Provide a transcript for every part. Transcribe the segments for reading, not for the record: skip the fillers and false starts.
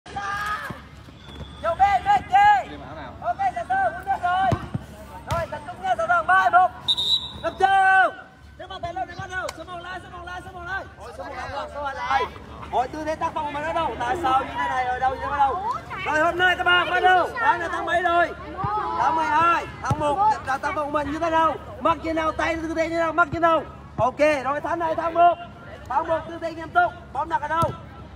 Châu bên bên kia. Ok, Sở Sơ, muốn biết rồi. Rồi, tập trung nghe Sở Sơ, 3, 1. Tập trung. Nếu mà tay lên thì bắt đầu. Số 1 lại, số 1 lại, số 1 lại. Ôi, số 1 lại, số 1 lại. Ôi, tư thế tác phong mà nó đâu? Tại sao như thế này ở đâu như thế đâu? Rồi, hôm nay các bạn bắt đầu. Tháng là tháng mấy rồi? Tháng 12, tháng 1 là tác phong của mình như thế nào? Mặc như nào, tay tư thế như nào, mặc như nào? Ok, rồi tháng này tháng 1. Tháng 1 tư thế nghiêm túc. Bóng đặt ở đâu?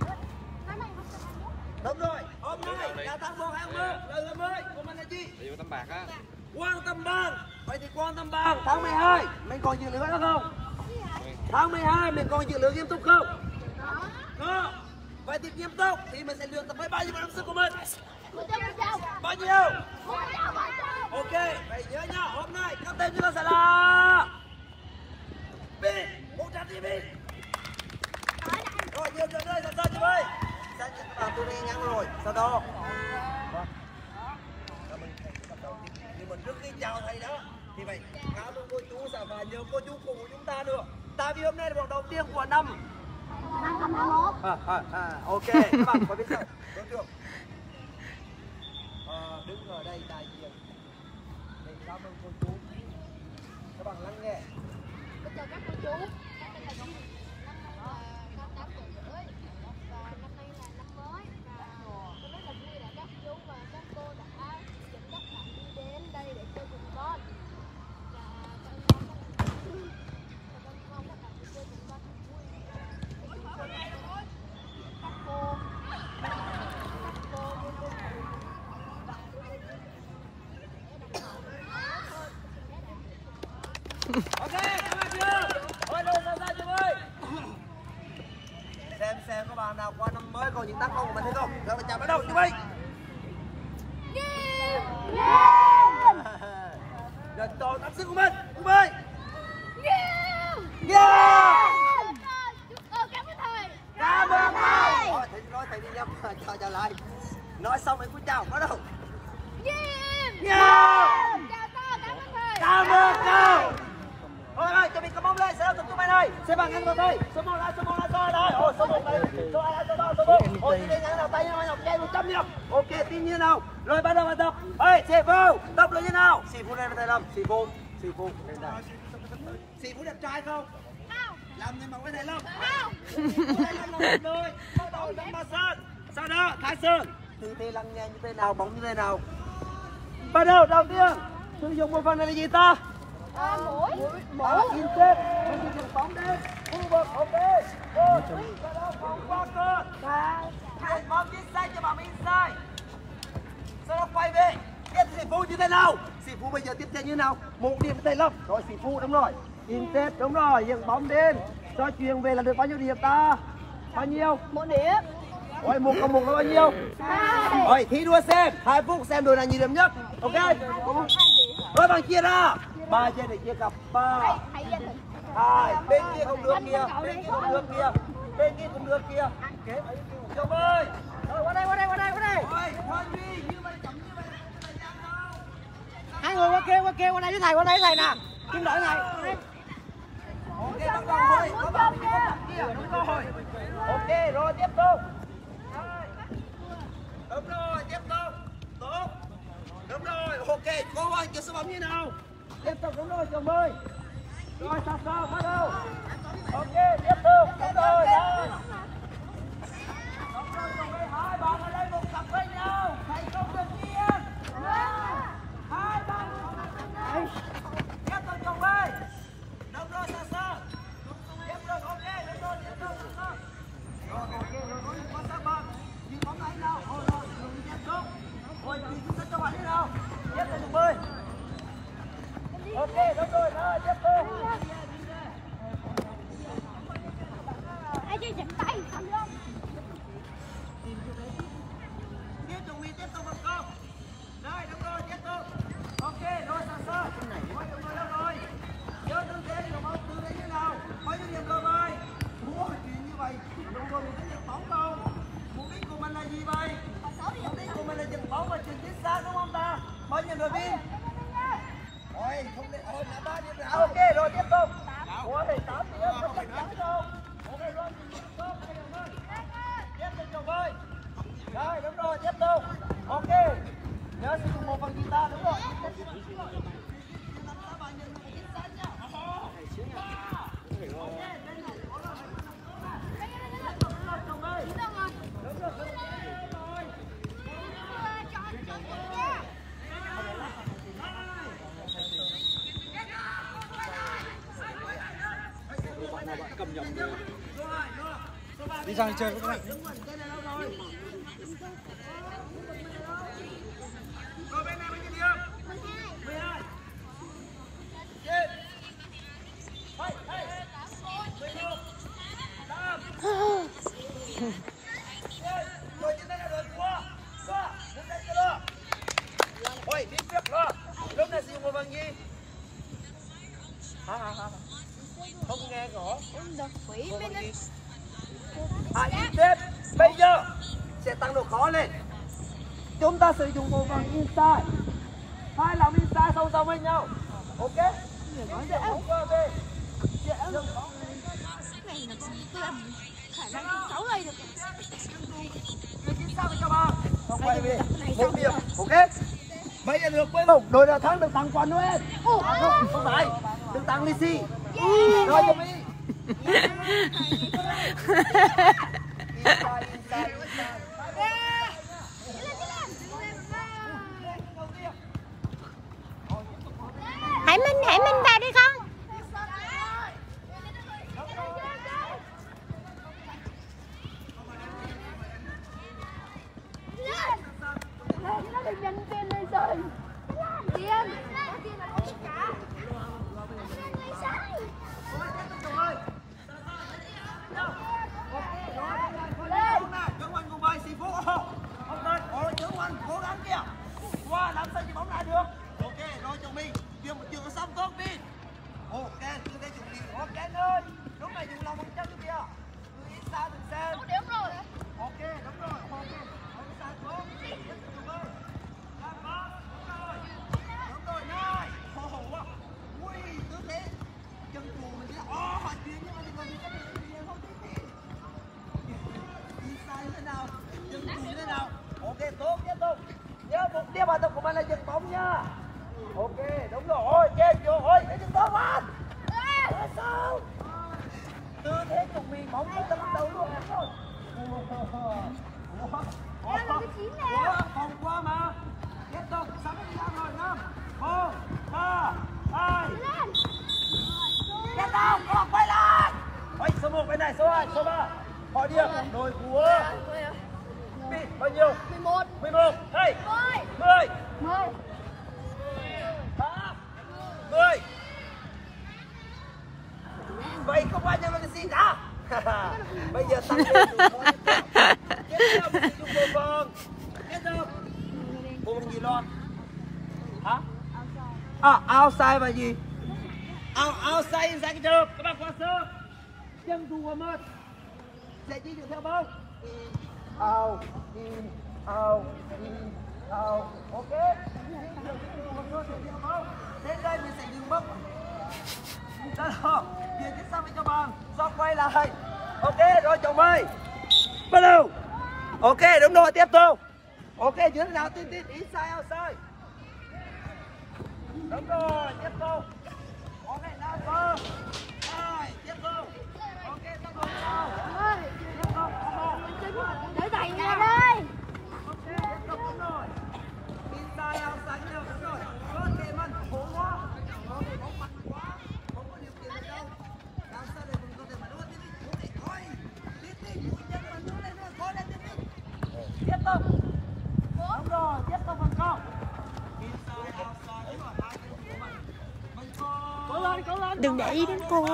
Đúng rồi, hôm nay là tháng 1 tháng 10, lời 20 của mình là gì? Điều Tâm Bạc á. Quan Tâm Bang. Vậy thì Quan Tâm Bang tháng 12 mình còn dự lửa đó không? Tháng 12 mình còn dự lửa nghiêm túc không? Có. Vậy thì nghiêm túc thì mình sẽ luyện tập với bao nhiêu năng sức của mình? Bao nhiêu? Ok, vậy nhớ nhá, hôm nay các tên chúng ta sẽ là Bin, 100 đi Bin. Rồi, nhiều chuyện đây, sao chưa ơi? Sao các bạn tôi nghe ngắn rồi, sao đó? Thì mình trước khi chào thầy đó thì phải cảm ơn cô chú và nhớ cô chú cùng của chúng ta nữa. Tại vì hôm nay là vòng đầu tiên của năm 2021. Ok, các bạn có biết sao? Đúng chưa? Đứng ở đây đại diện để cảm ơn cô chú. Các bạn lắng nghe. Bây giờ các cô chú, năm nay là năm 8 tuổi rưỡi và năm nay là năm mới và tôi rất là vui là các chú và các cô đã dẫn dắt bạn đi đến đây để chơi cùng con. Và con mong các bạn đi chơi cùng con thật vui. Các cô luôn luôn Ok, các bạn chưa? Ôi, đâu sao chưa ơi? Xem các bạn nào qua năm mới còn những tác phong của mình hay không? Rồi mình chào bắt đầu chuẩn bị. Rồi toàn tập sức của mình. Chuẩn bị. Cảm ơn thầy. Thôi thầy nói thầy đi nhầm. Chào lại. Nói xong mình cũng chào bắt đầu. Cảm ơn thầy. Thôi cho mình cầm bóng lên, sẽ tập trung bên đây. Sẽ bằng ngăn vào đây. Số 1 lại, số 1 lại, số 2 lại. Ôi, số 1 lại, số 2 lại, số 3, số 4. Ôi, đi ngăn nào, tay nhau, chạy 100 đi nào. Ok, tin như nào. Rồi bắt đầu bài tập. Ê, sĩ Phu, tập là như nào? Sĩ Phu đây là thầy Lâm, Sĩ Phu. Đây là. Sĩ Phu đẹp trai không? Không. Làm người mẫu với thầy Lâm. Không. Thầy Lâm làm rồi. Bắt đầu đánh ba sơn. Sau đó, Thái Sơn. Tư thế lăng nhanh như thế nào, bóng như thế nào. Bắt đầu, đầu tiên. Sử dụng một phần này là gì ta? mũi In chết, mình đi đường bóng đi, khu vực, ok. Rồi, bắt đầu bóng qua cơ. Chuyển bóng inside cho bạn inside. Sau đó quay về. Tiếp Sĩ Phu như thế nào? Sĩ Phu bây giờ tiếp theo như thế nào? Một điểm với thầy Lâm. Rồi Sĩ Phu đúng rồi. In chết đúng rồi, dừng bóng lên. Cho chuyền về là được bao nhiêu điểm ta? Bao nhiêu? 1 điểm. Ôi, 1 cộng 1 là bao nhiêu? 2. Rồi, thi đua xem. 2 phút xem đội nào nhiều điểm nhất. Ok. Rồi bằng chia ra. 3 chia để chia cặp 3 2 bên kia không được kìa, bên kia không được kìa, bên kia không được kìa. Chồng ơi, rồi qua đây. Ôi, Hoa Duy như vậy chấm như vậy. Hai người qua kia qua đây với thầy nè. Kim đội này. Ok, bắt đầu thôi. Có bạn kia, đúng rồi. Ok, rồi tiếp tục. Đúng rồi, tiếp tục. Tốt. Đúng rồi, ok, cố anh kia số bóng như nào? Tiếp tục đúng rồi chồng ơi. Rồi sao bắt đầu. Ok tiếp tục đúng rồi đó. Đúng rồi chồng ơi, hai bạn ở đây một cặp với nhau. Thầy không được yên. Hai bạn một cặp với nhau. Tiếp tục chồng ơi. Đúng rồi sao. Tiếp tục ok đúng rồi tiếp tục. Rồi ok rồi quan sát bạn. Nhìn bóng này nào. Rồi tiếp tục. Rồi nhìn chúng ta cho bạn thế nào. Tiếp tục chồng ơi. Ok, đúng rồi, tiếp tục. Ai chơi chậm tay, không luôn. Tiếp tục tiếp tục một câu. Rồi, đúng rồi, tiếp tục. Ok, rồi sao. Mọi người đâu rồi? Nhớ tư thế của bóng, tư thế như nào? Bao nhiêu điểm rồi? Ủa, chuyện như vậy. Đúng rồi, mục đích giật bóng không? Mục đích của mình là gì vậy? Mục đích của mình là giật bóng và chuyển chính xác đúng không ta? Bao nhiêu đội viên? Ôi, không để ôi là 3 điểm. Ok, rồi tiếp tục. Ôi, 8 điểm không chắc chắn không? Ok, rồi tiếp tục chồng ơi. Rồi, đúng rồi, tiếp tục. Ok. Nhớ sử dụng một phần guitar, đúng rồi. Cầm nhầm rồi. Đi sang chơi với các bạn. Rồi bên này bao nhiêu điểm? 12. Trên. Hey, hey. 11. 5. Rồi trên đây là đội của. Qua. Đứng đây cho lo. Ôi, đi tiếp lo. Lúc này sử dụng một phần gì? Hả? Không nghe rõ. Tiếp. Bây giờ sẽ tăng độ khó lên. Chúng ta sử dụng bộ phận inside. Hai lòng inside song song với nhau. Ok. Không qua về. Khả năng cháu đây được. Cho ba. Không quay về. Một điểm. Ok. Bây giờ được quên không? Đội nào thắng được tặng quà Noel. Không phải. Được tặng lì xì. Rồi cho mình. Hải Minh vào đi con. Nó được nhận tiền này rồi. Tiền. Tướng Anh cùng với Sĩ Phú. Không nên. Ôi tướng Anh cố gắng kìa. Qua làm sao chỉ bóng lại được. Ok, rồi chồng mình. Chưa một trường xong tốt đi. Ok, cứ đây chồng mình. Ok ơi. Lúc này dùng lòng một chân kìa. Cứ ít xa đừng xem. Đúng rồi. Ok, đúng rồi. Ok. Không xa tốt. Đúng rồi, này. Ui, cứ thế. Chân chùa mình sẽ hỏi chuyện nhưng mà đừng có gì cái gì không biết. Đi sai thế nào? Chân chùa thế nào? Ok, tốt, tiếp tục. Nhớ mục tiêu bài tập của mình là dừng bóng nha. Ok, đúng rồi. Ôi, trên vô. Ôi, để dừng bóng anh. Sao? Tư thế chuẩn bị bóng cái tấm đầu luôn em rồi. Không qua mà. Tiếp tục, sắm đi ra rồi. 5, 4, 3, 2. Tiếp tục, còn quay lại. Ôi, số 1 bên này, số 2, số 3. Hỏi điểm, đội của bao nhiêu? 11. 11, hey. 10. 10. 10. Vậy không ai nhận được gì đã. Bây giờ tăng lên. Tiếp theo mình sử dụng bộ phận. Tiếp tục. Bộ phận gì luôn? Hả? Outside và gì? Outside inside cái trường. Các bạn quan sát. Chân thủ của mình sẽ di chuyển theo bóng. Out, in, out, in, out. Ok. Đến đây mình sẽ dừng bóng. Đó rồi. Chuyển tiếp sang bên cho bằng. Xong quay lại. Ok, rồi chồng ơi. Bắt đầu. Ok, đúng rồi, tiếp tục. Ok, dưới nào tin inside outside. Đúng rồi, tiếp tục. Ok, nào cơ. Rồi, tiếp tục. Ok, tiếp tục. Tiếp tục. Để thầy nghe đây. Ok, tiếp tục, đúng rồi. Inside outside nhau, đúng rồi. Có thể mình khổ quá. Có thể bóng mạnh quá. Không có điều kiện đâu. Làm sao để mình có thể mà đua tiếp đi. Có thể thôi. Tiếp đi, mũi chân mình đua lên nữa. Có lên tiếp đi. Tiếp tục. Đúng rồi, tiếp tục bằng không. Inside outside, đúng rồi. Hai cái của mình. Mình có lên. Đừng để ý đến cô.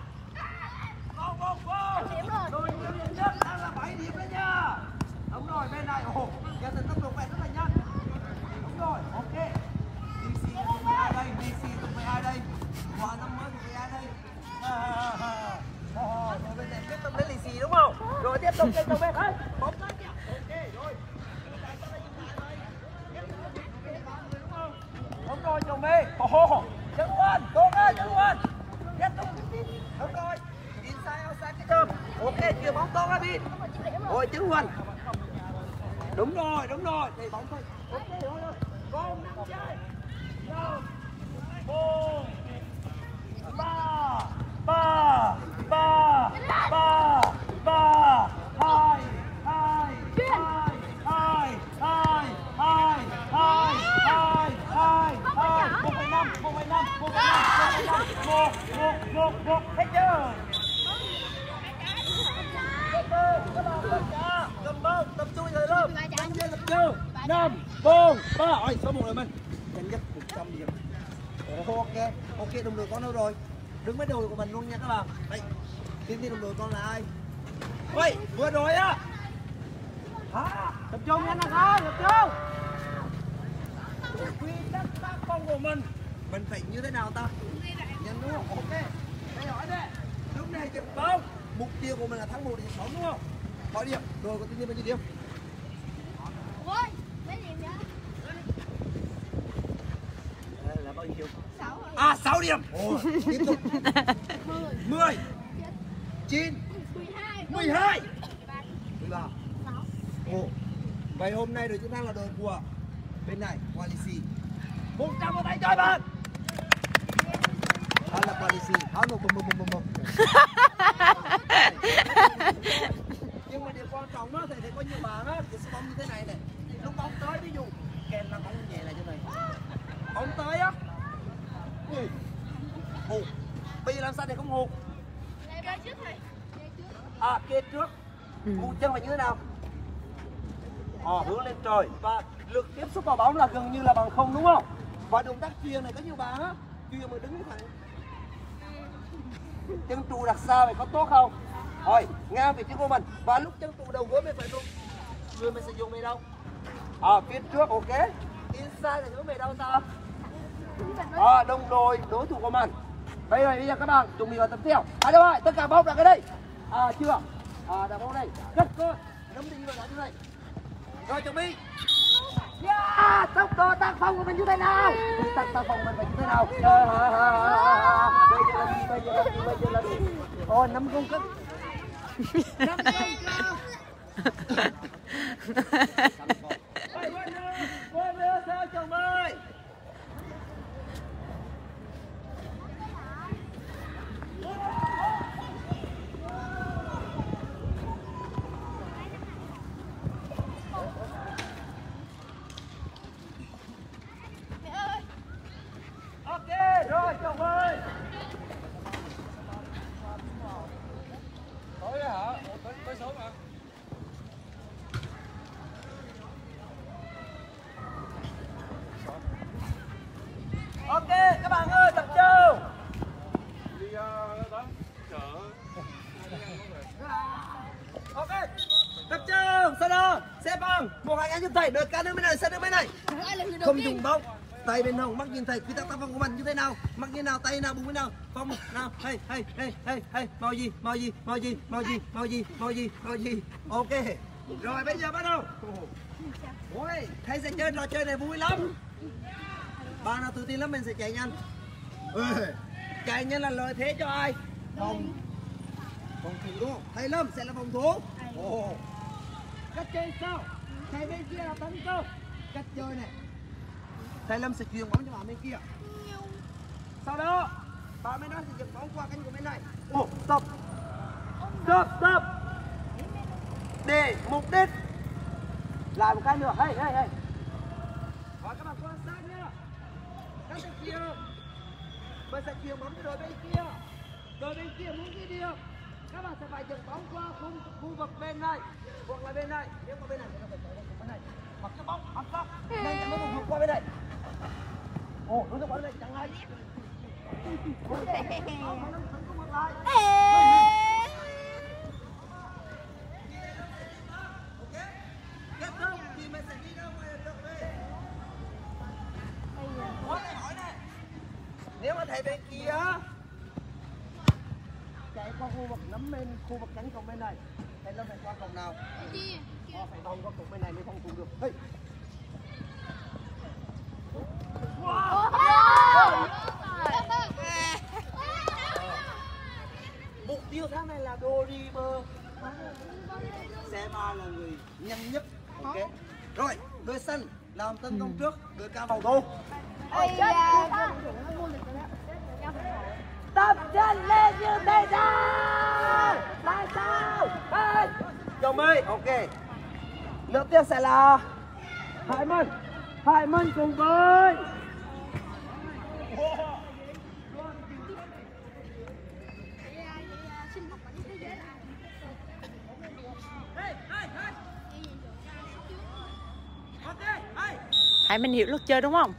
Rồi điểm nhất đang là 7 điểm đấy nha. Đúng rồi, bên này ồ, giờ tốc độ quẹt rất là nhanh. Đúng rồi, ok. DC thuộc về ai đây? DC thuộc về ai đây? Quà năm mới thuộc về ai đây? Rồi bên này tiếp tục lấy lì xì đúng không? Rồi tiếp tục trên đầu bên hết. Bóng tới kìa. Ok, rồi. Đúng rồi, chồng mê. Chân Quân, tốt ơi, chân Quân. Tiếp tục. Đúng rồi. Inside outside cái châm. Ok, chuyền bóng tốt á Bin. Rồi chứng Quân. Đúng rồi. Thì bóng thôi. Ok thôi. Con 5 giây. 5 4 3 2 một hết chưa? Tập trung thời lớp. Tập trung. 5 4 3. Ôi số 1 rồi mình. Nhanh nhất 100 điểm. Ok đồng đội con đâu rồi? Đứng với đội của mình luôn nha các bạn. Đây. Tiếp đồng đội con là ai? Ôi, vừa rồi á. Tập trung nha nó tập trung. Quy tắc tác phong của mình phải như thế nào ta? Nhanh đúng không? Ok. Đây hỏi đây. Lúc này chụp bóng. Mục tiêu của mình là thắng 1 điểm bóng đúng không? Bao điểm? Rồi có tin bao nhiêu điểm? Ôi, mấy điểm vậy? Là bao nhiêu? 6 rồi. 6 điểm. Tiếp tục. 10 9 12 13. Vậy hôm nay đội chúng ta là đội của bên này Quality. 100 vào tay chơi bạn. Đó là Quality. Đó một bum. Nhưng mà điều quan trọng đó thì có nhiều bạn á, thì bóng như thế này này. Lúc bóng tới ví dụ kèm là bóng nhẹ này cho này. Bóng tới á. Bây giờ làm sao để không hụt? Kia trước. Chân phải như thế nào? Hướng lên trời. Và lực tiếp xúc vào bóng là gần như là bằng không đúng không? Và động tác chuyền này có nhiều bạn á, chuyền mà đứng thẳng. Chân trụ đặt xa vậy có tốt không? Rồi, ngang vị trí của mình. Và lúc chân trụ đầu gối mình phải dùng. Người mình sẽ dùng về đâu? Phía trước, ok. Inside là hướng về đâu sao? Đồng đội đối thủ của mình. Bây giờ các bạn chuẩn bị vào tập theo. Đâu rồi, tất cả bóng đặt cái đây. Chưa? Đặt bóng đây. Rất tốt. Nắm đi vào đó như này. Rồi chuẩn bị. Tốc độ tác phong của mình như thế nào? Tác phong mình phải như thế nào? Bây giờ là gì? Ôi 5 công kích. 5 công kích. Sao chồng ơi? Rồi chồng ơi. Tối hả? Tới số mà. Ok các bạn ơi, tập trung. Đi đó chợ. Ok. Tập trung. Sau đó xếp bằng. Một hai anh giúp thầy, đợt ca đứng bên này, sẽ đứng bên này. Không dùng bóng. Tay bên hông, mắt nhìn thầy, quy tắc tác phong của mình như thế nào? Mắt như nào, tay nào, bụng như nào? Phong nào, hey, màu gì? Ok. Rồi bây giờ bắt đầu. Ôi, thầy sẽ chơi trò chơi này vui lắm. Bạn nào tự tin lắm mình sẽ chạy nhanh. Chạy nhanh là lợi thế cho ai? Phòng thủ đúng không? Thầy Lâm sẽ là phòng thủ. Cách chơi sao? Thầy bên kia là tấn công. Cách chơi này. Thầy Lâm sẽ chuyền bóng cho bạn bên kia. Sau đó bạn bên đó sẽ giật bóng qua cánh của bên này. Stop. Để mục đích làm một cái nữa. Hey. Rồi các bạn quan sát nhá. Các bạn kia mình sẽ chuyền bóng cho đội bên kia. Đội bên kia muốn ghi điểm, các bạn sẽ phải giật bóng qua khu vực bên này hoặc là bên này. Nếu mà bên này thì phải bên này. Hoặc cái bóng hoặc không nên nó không vượt qua bên này. Đối tượng bên này chẳng ai. Kết thúc thì mình sẽ đi ra ngoài được về. Hỏi này. Nếu mà thầy bên kia chạy qua khu vực nắm bên khu vực cánh cổng bên này, thầy Lâm phải qua cổng nào? Phải vòng qua cổng bên này mới phòng thủ được. Hey. Mục tiêu tháng này là Doriber. Xe ba là người nhanh nhất. Ok. Đội xanh làm tấn công trước, đội cam phòng thủ. Tập chân lên như thế nào? Tại sao? Chồng ơi, ok. Lượt tiếp sẽ là Hải Minh cùng với Hải Minh hiểu luật chơi đúng không?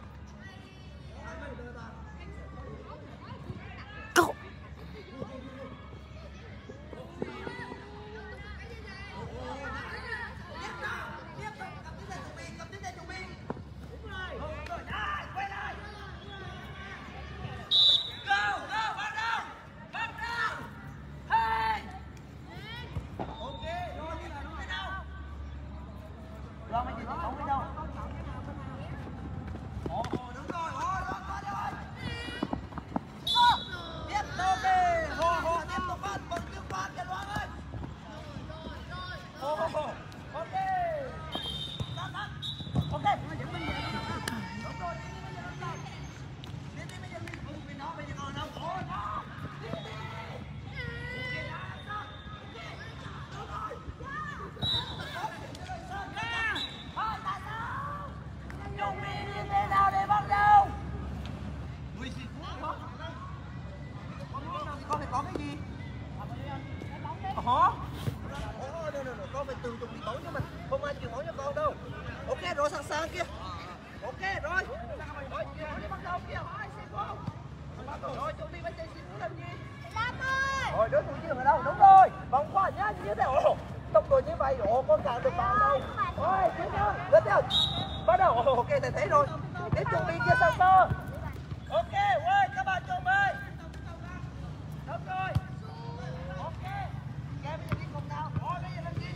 con phải tự chuẩn bị bóng cho mình, không ai chịu bóng cho con đâu. Ok rồi, sẵn sàng kia. Ok rồi. Rồi bắt đầu kia. Rồi chuẩn bị bây giờ xin làm gì? Rồi đối thủ chưa ở đâu? Đúng rồi. Vòng qua nhá, như thế. Ồ, tốc độ như vậy, ồ con càng được vào đâu. Rồi tiếp theo, tiếp theo. Bắt đầu. Ok thầy thấy rồi. Tiếp chuẩn bị kia sẵn sàng. Ok, ơi các bạn chuẩn bị. Đúng rồi. Ok. Kèm bây giờ đi cùng nào. Rồi bây giờ làm gì?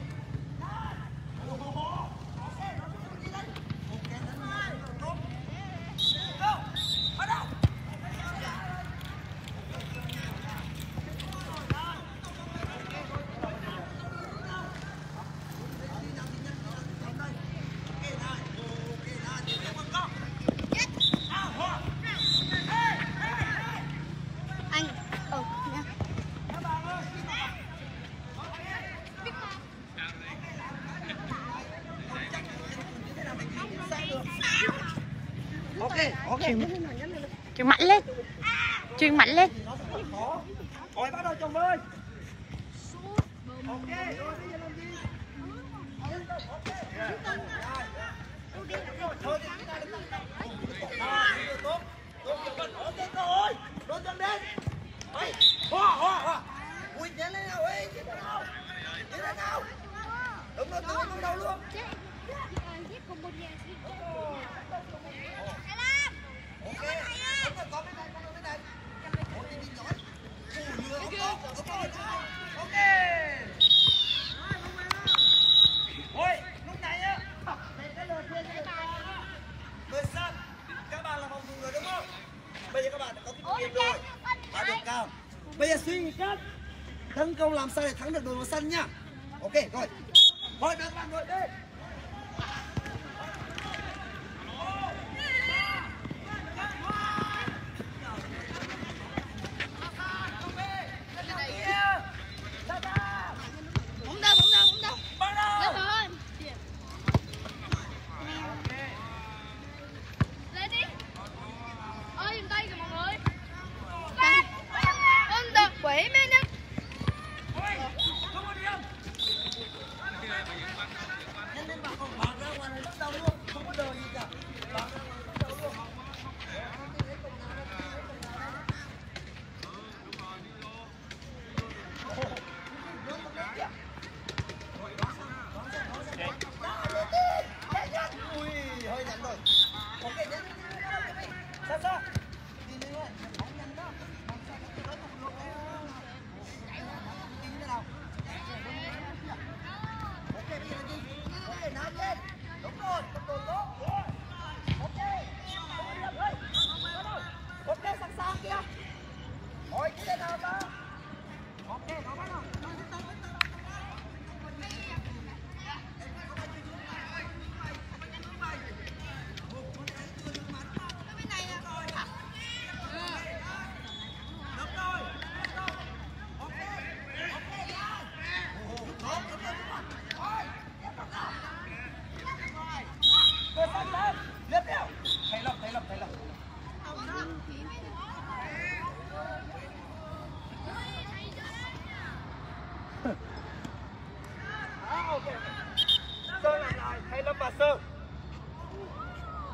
Ok. Chuyền mạnh lên. Chuyền mạnh lên. Rồi bắt đầu chồng ơi. Ok, rồi bây giờ làm gì? Rồi chồng đến. Hoa. Ui chạy lên nào, ui chạy lên nào. Chạy lên nào. Đúng rồi, từ đầu luôn. Bây giờ suy nghĩ cách tấn công làm sao để thắng được đội màu xanh nhá. Ok rồi. Thôi được bạn rồi đi.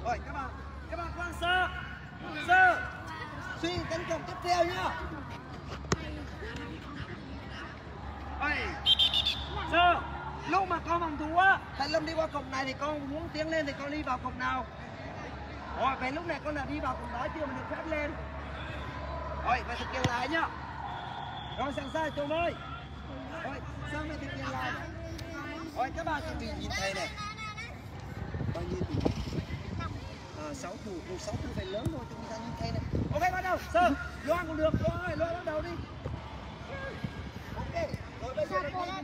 Rồi các bạn quan sát. Suy tấn công tiếp theo nhá. Giờ lúc mà con phòng thủ á, Thành Lâm đi qua cổng này thì con muốn tiến lên thì con đi vào cổng nào? Rồi vậy lúc này con đã đi vào cổng đó chưa mà được phép lên. Rồi phải thực hiện lại nhá. Rồi sẵn sàng chồng ơi. Rồi sang phải thực hiện lại. Rồi các bạn chuẩn bị nhìn thầy này. Bao nhiêu thủ? 6 thủ phải lớn thôi, chúng ta nhìn thầy này. Ok bắt đầu. Sơ, Loan cũng được. Rồi Loan bắt đầu đi. Ok. Rồi bây giờ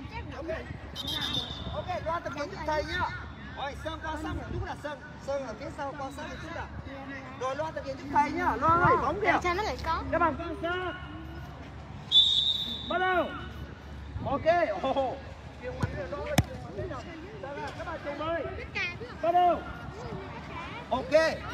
ok, Loan thực hiện giúp thầy nhá. Rồi Sơn quan sát một chút là Sơn ở phía sau quan sát một chút là. Rồi Loan thực hiện giúp thầy nhá. Loan ơi, bóng kìa. Sao nó lại có? Các bạn quan sát. Bắt đầu. Ok. Kiêng mặt rồi Loan ơi. Các bạn chồng ơi. Bắt đầu. Ok.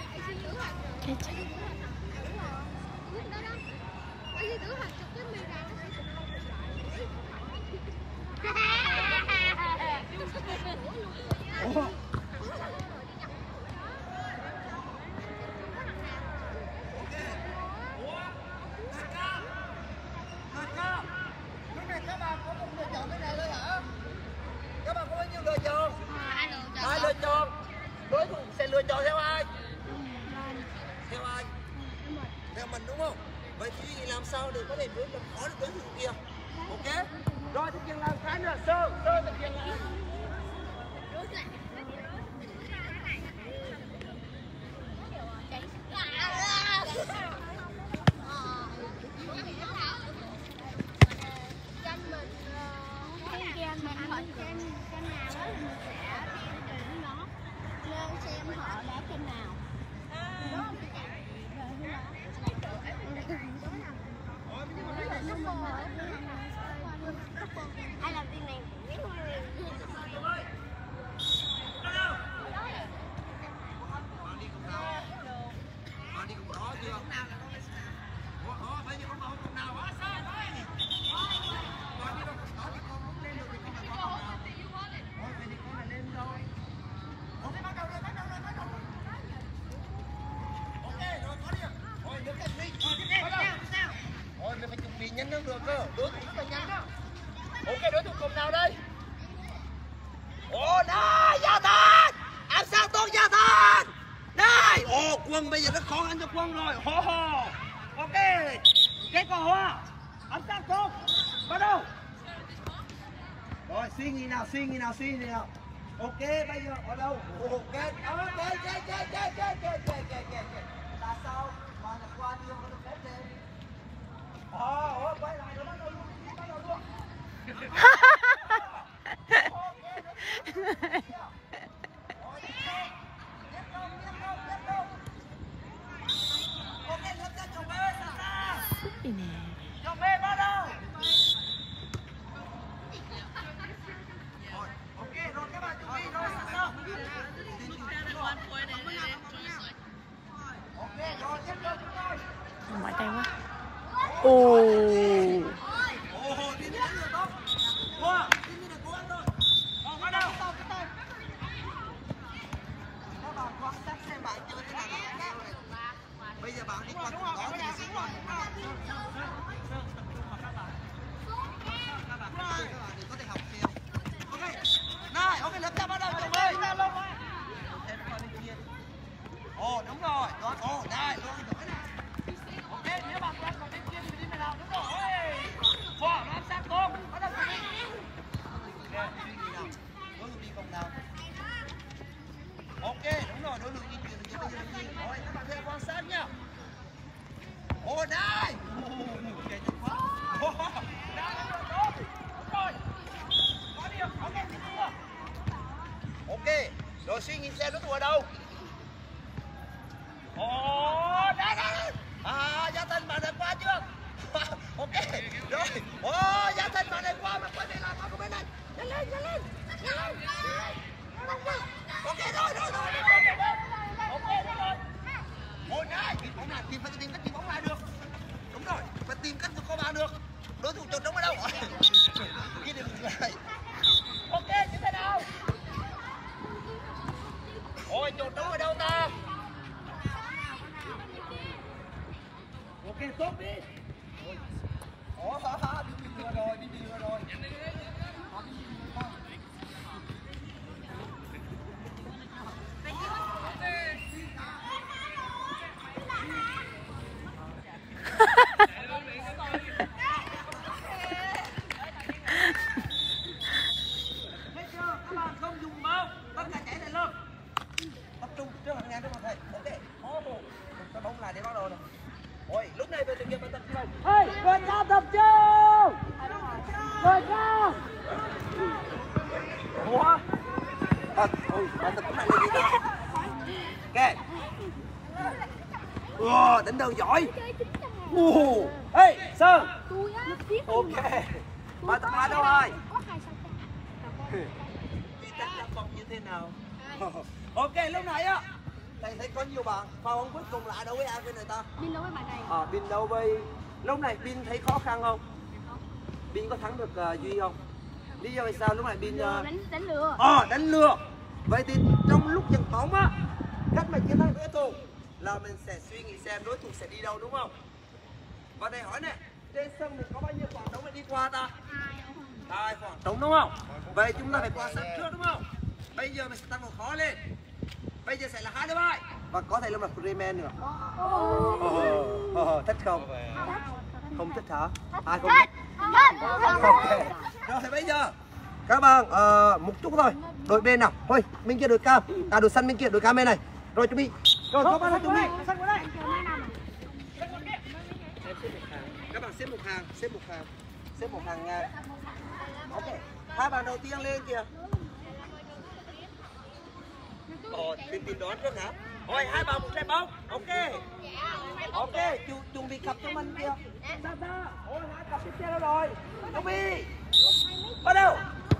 Ai lựa chọn? Đối thủ sẽ lựa chọn theo ai? Theo ai? Theo mình đúng không? Vậy thì làm sao để có thể đối phó được đối thủ kia? Ok? Rồi thực hiện làm cái nữa. Sơ thực hiện lại. Ai làm việc này? Bạn đi cùng đó chưa? Bây giờ con bảo cùng nào quá sao? Bạn đi đâu cùng đó thì con không lên được thì con phải có cùng nào. Vậy thì con là lên thôi. Ok, bắt đầu rồi. Ok, rồi có đi. Rồi đứng cạnh đi. Rồi mình phải chuẩn bị nhanh hơn được cơ. Đối thủ rất là nhanh đó. Ok, đối thủ cùng nào đây? Ồ, này, Gia Thành! Ám sát tốt Gia Thành! Này! Ồ, Quân bây giờ rất khó khăn cho Quân rồi. Ok, cái cỏ hoa. Ám sát tốt. Bắt đầu. Rồi, suy nghĩ nào. Ok, bây giờ ở đâu? Ok, là sao? Bạn là qua chưa có được phép lên. Quay lại rồi bắt đầu luôn. Chồng B bắt đầu. Ok rồi các bạn chuẩn bị rồi sao? Ok rồi tiếp tục chúng tôi. Mỏi tay quá. Đi đến rồi tốt. Qua, đi được cố gắng thôi. Bắt đầu. Các bạn quan sát xem bạn chơi thế nào. Bây giờ bạn đi qua chỗ đó thì sẽ qua. Các bạn có thể học theo. Ok. Này, ok lớp ra bắt đầu chồng ơi. Đúng rồi. Đây, luôn rồi này. Ok, nếu bạn quan còn bên kia thì đi nào. Đúng rồi. Wow, nó áp sát con. Bắt đầu chuẩn bị. Ok, suy nghĩ nào. Đối thủ đi cùng nào. Ok, đúng rồi, đối thủ di chuyển được bây giờ đi. Rồi, các bạn theo quan sát nhá. Đây. Ok, tốt quá. Đây, tốt. Đúng rồi. Có điểm, ok, tiếp chưa? Ok, rồi suy nghĩ xem đối thủ ở đâu. Đây. Gia Thành bạn đã qua chưa? Ok, rồi. Gia Thành bạn đã qua mà quay về làm qua bên này. Nhanh lên. Ok rồi. Ok rồi. Này, bóng lại phải tìm cách tìm bóng lại được. Đúng rồi, phải tìm cách vượt qua bạn được. Đối thủ chột trống ở đâu? Kia điểm lại. Ok, như thế nào? Chột trống ở đâu ta? tốt đi. Ủa, đi lừa rồi, đi lừa rồi. Thấy chưa? Các bạn không dùng máu, tất cả chạy lại luôn. Tập trung trước hàng ngang trước mặt thầy. Ok. Cái bóng lại để bắt đầu này. Ôi, lúc này về thực hiện bài tập không? Ê, người ta tập trung. Người ta. Ủa? Ôi, bài tập cũng này là gì đó? Ok. Wow, đánh đầu giỏi. Ê, Sơn. Ok. Bài tập 2 đâu rồi? Quy tắc đá bóng như thế nào? Ok, lúc này á thầy thấy có nhiều bạn pha bóng cuối cùng lại đâu với ai bên người ta? Bin đấu với bạn này. Bin đâu với lúc này Bin thấy khó khăn không? Bin có thắng được Duy không? Lý do vì sao lúc này Bin đánh lừa. Đánh lừa. Vậy thì trong lúc giật bóng á, cách mà chiến thắng đối thủ là mình sẽ suy nghĩ xem đối thủ sẽ đi đâu đúng không? Và thầy hỏi nè, trên sân mình có bao nhiêu khoảng trống để đi qua ta? 2 khoảng trống đúng không? Vậy chúng ta phải qua sân trước đúng không? Bây giờ mình sẽ tăng độ khó lên. Bây giờ sẽ là 2 đối 2 và có thể là một Freeman nữa. Thích không? Không thích hả? Ai không thích? Ok. Rồi thì bây giờ các bạn một chút thôi. Đội bên nào? Thôi, bên kia đội cam, đội xanh bên kia đội cam bên này. Rồi chuẩn bị. Rồi các bạn chuẩn bị. Các bạn xếp một hàng ngang. Ok. 2 bạn đầu tiên lên kìa. Tìm đón trước hả? Rồi 2 bạn một trái bóng. Ok. Ok, chuẩn bị cặp cho mình kìa. Ôi 2 cặp tiếp theo đâu rồi? Chuẩn bị. Bắt đầu.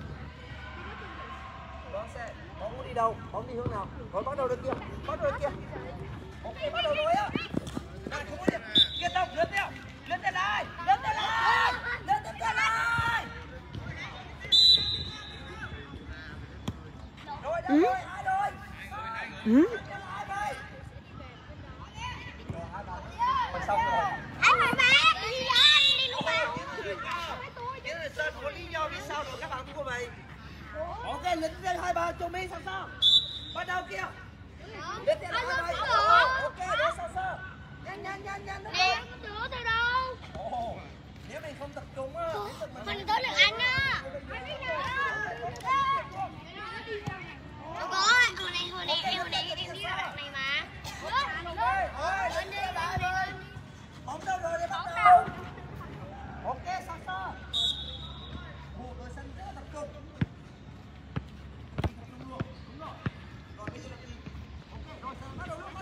Đón xe. Bóng đi đâu? Bóng đi hướng nào? Rồi bắt đầu được kia. Ok, bắt đầu rồi á. Này không có điểm. Kiệt Đông lướt theo. Lướt tên lại. Rồi đâu rồi, 2 rồi. Xong rồi. Anh phải bạn, đi lúc nào. Cái này Sơn có lý do vì sao rồi các bạn thua vậy? Ok, lên trên 2 3 cho mình sao? Bắt đầu kia. Lên trên 2 2. Ok, để sao. Nhanh. Nè, chưa theo đâu. Nếu mình không tập trung á, Mình tới được anh á. Đâu có, hồi nãy em đi ra đoạn này mà. Lên đi. Bóng đâu rồi để bắt đầu. Ok, sao. Một đội xanh rất là tập trung. Đúng rồi. Rồi bây giờ là gì? Ok, rồi sao bắt đầu luôn.